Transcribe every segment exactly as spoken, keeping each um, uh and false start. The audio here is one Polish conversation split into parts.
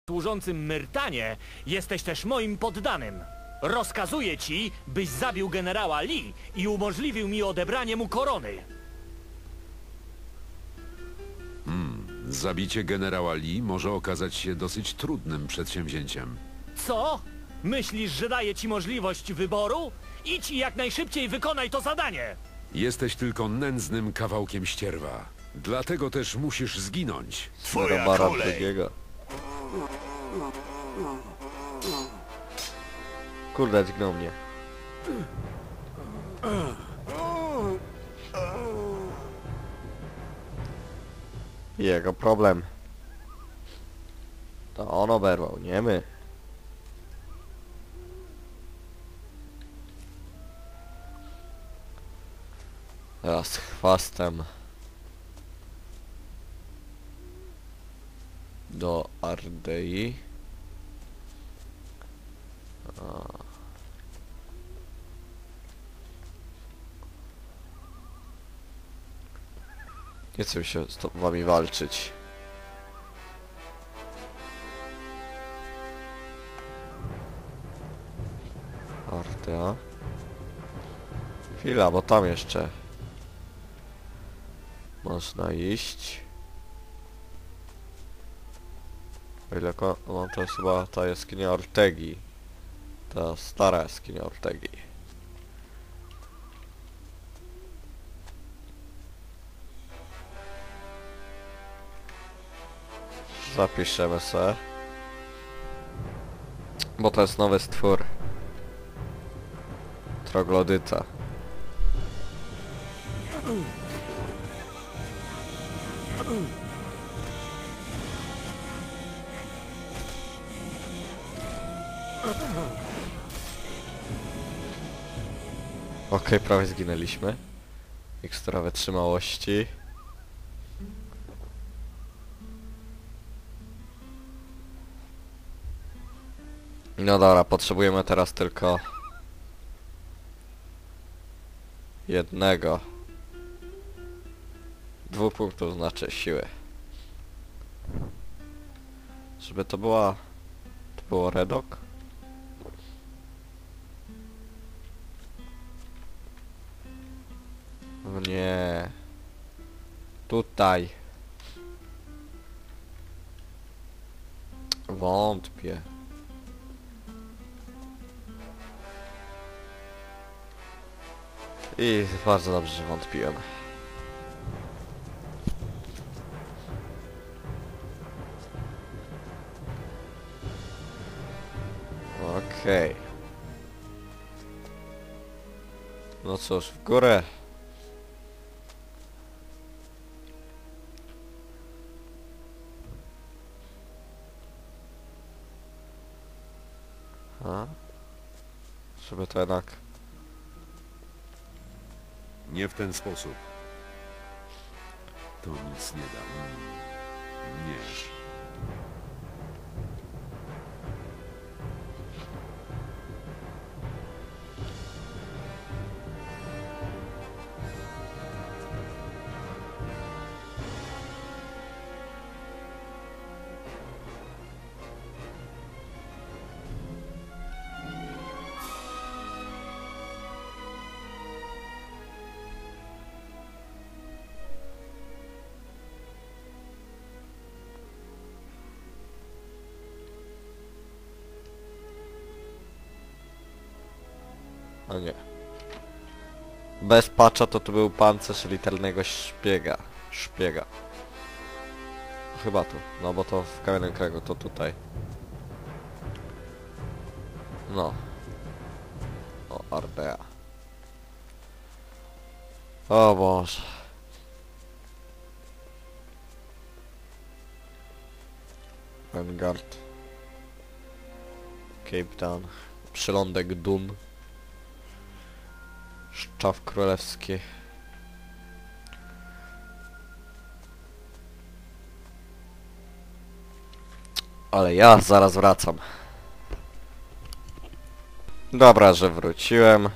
służącym Myrtanie, jesteś też moim poddanym. Rozkazuję ci, byś zabił generała Lee i umożliwił mi odebranie mu korony. Zabicie generała Lee może okazać się dosyć trudnym przedsięwzięciem. Co? Myślisz, że daję ci możliwość wyboru? Idź i jak najszybciej wykonaj to zadanie! Jesteś tylko nędznym kawałkiem ścierwa. Dlatego też musisz zginąć. Twoja Robara kolej. drugiego. Kurde, dźgnął mnie. Jego problem. To on oberwał, nie my. Teraz chwastem do Ardei. A. Nie chcę się z to- wami walczyć. Ardea. Chwila, bo tam jeszcze można iść. O ile ko- no to jest chyba ta jaskinia Ortegi. Ta stara jaskinia Ortegi. Zapiszemy se. Bo to jest nowy stwór. Troglodyta. Okej, prawie zginęliśmy. Mikstura wytrzymałości. No dobra, potrzebujemy teraz tylko jednego. Dwóch punktów znaczy siły. Żeby to była... To było redok? O nie. Tutaj. Wątpię. I bardzo dobrze, że wątpiłem. Okej. Okay. No cóż, w górę. A? Żeby to jednak... Nie w ten sposób. To nic nie da. Nie. O nie. Bez patcha to tu był pancerz literalnego szpiega. Szpiega. Chyba tu. No bo to w kamiennym kręgu, to tutaj. No. O, Ardea. O Boże. Vanguard. Cape Town. Przylądek Dun. Szczaw królewski. Ale ja zaraz wracam. Dobra, że wróciłem.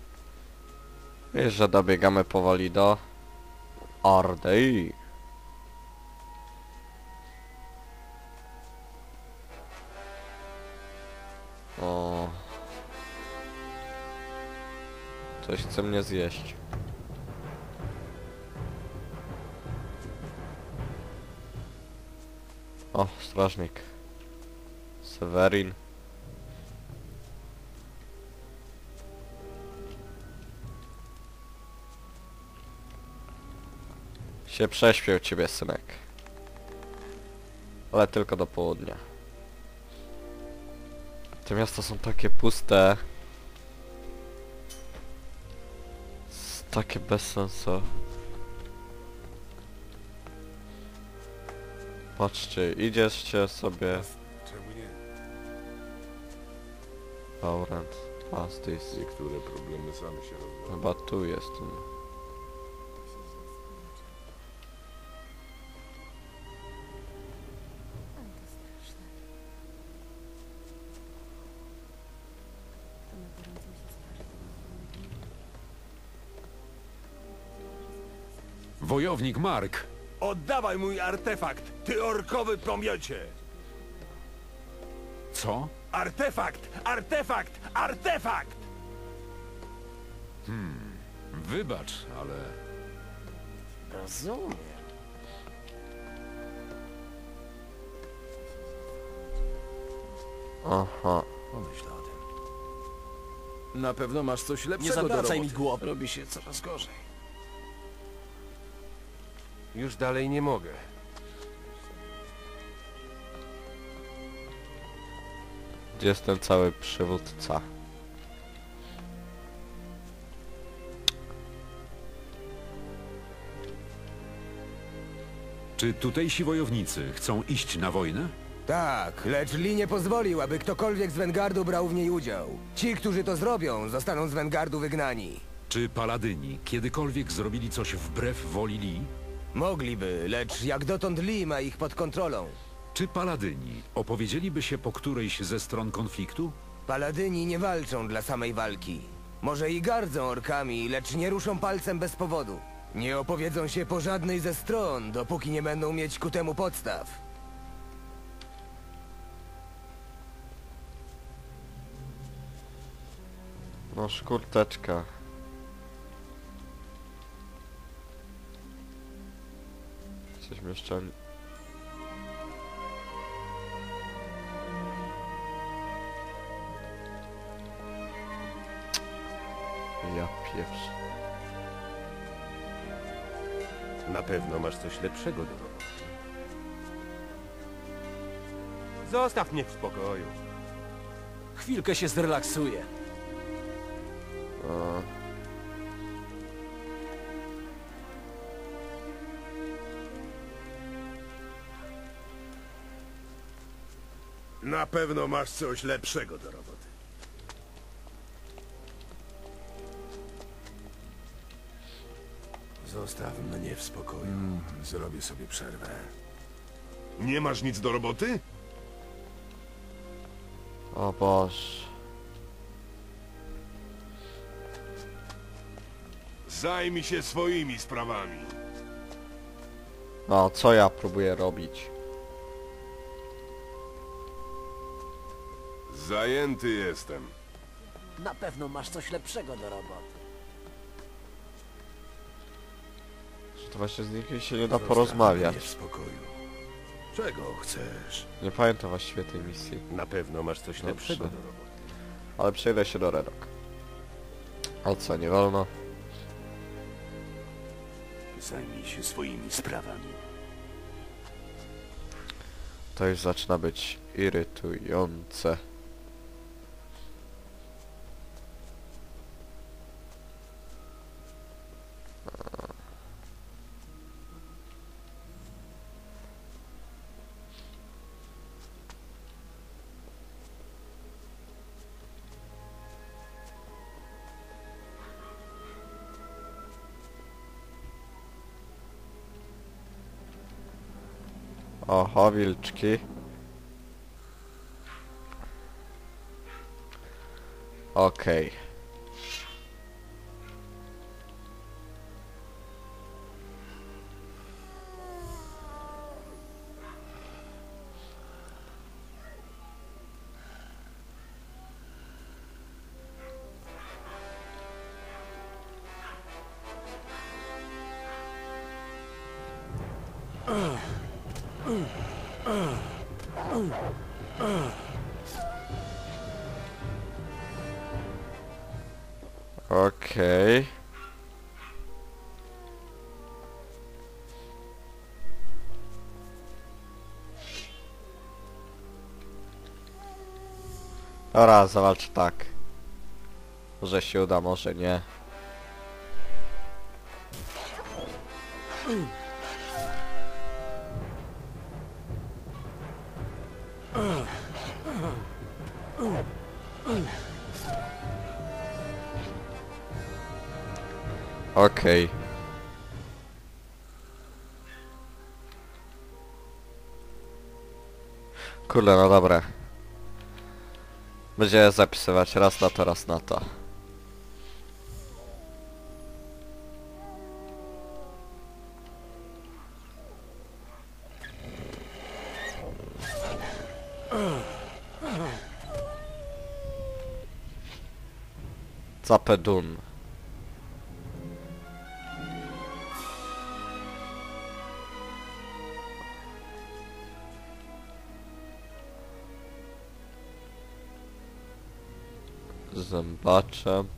I że dobiegamy powoli do Ardei. O. Coś chce mnie zjeść. O, strażnik. Severin. Się prześpię ciebie, synek. Ale tylko do południa. Te miasta są takie puste. S- Takie bez sensu. Patrzcie, idziecie sobie. Czemu nie? Laurent. Pastis. Niektóre problemy same się rozwiążą. Chyba tu jest. Wojownik Mark! Oddawaj mój artefakt, ty orkowy pomiocie! Co? Artefakt! Artefakt! Artefakt! Wybacz, ale... Rozumiem. Aha. Pomyśl o tym. Na pewno masz coś Nie lepszego do zawracaj roboty. mi głowy. Robi się coraz gorzej. Już dalej nie mogę. Gdzie jest ten cały przywódca? Czy tutejsi wojownicy chcą iść na wojnę? Tak, lecz Lee nie pozwolił, aby ktokolwiek z Wengardu brał w niej udział. Ci, którzy to zrobią, zostaną z Wengardu wygnani. Czy paladyni kiedykolwiek zrobili coś wbrew woli Lee? Mogliby, lecz jak dotąd Lee ma ich pod kontrolą. Czy paladyni opowiedzieliby się po którejś ze stron konfliktu? Paladyni nie walczą dla samej walki. Może i gardzą orkami, lecz nie ruszą palcem bez powodu. Nie opowiedzą się po żadnej ze stron, dopóki nie będą mieć ku temu podstaw. Masz kurteczka. Coś jeszcze... Ja pieprz. Na pewno masz coś lepszego do roboty. Zostaw mnie w spokoju. Chwilkę się zrelaksuję. A, Na pewno masz coś lepszego do roboty. Zostaw mnie w spokoju. Zrobię sobie przerwę. Nie masz nic do roboty? o Boże. Zajmij się swoimi sprawami. No, co ja próbuję robić? Zajęty jestem. Na pewno masz coś lepszego do roboty. Że to właśnie z nikim się nie da porozmawiać. W spokoju. Czego chcesz? Nie pamiętam właściwie tej misji. Na pewno masz coś Dobrze. lepszego do roboty. Ale przejdę się do Redok. Ale co, nie wolno? Zajmij się swoimi sprawami. To już zaczyna być irytujące. Oho, wilczki. Okej. Okej. Dobra, zawalczę tak. Może się uda, może nie. Okej. Kurde, no dobra. Będzie zapisywać raz na to, raz na to. Zapedun. Zębacze.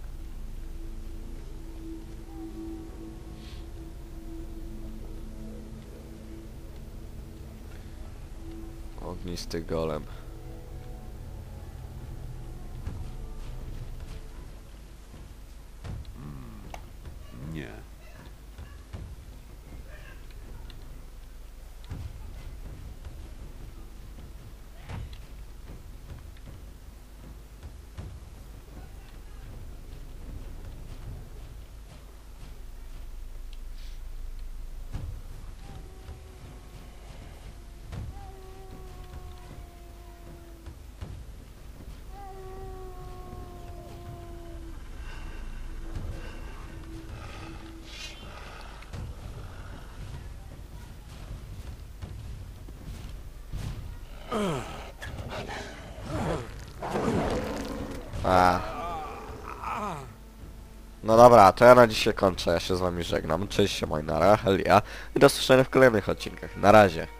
Ognisty golem. Nie. A. No dobra, to ja na dzisiaj kończę, ja się z wami żegnam. Cześć, się Majnara, Helia i do usłyszenia w kolejnych odcinkach. Na razie.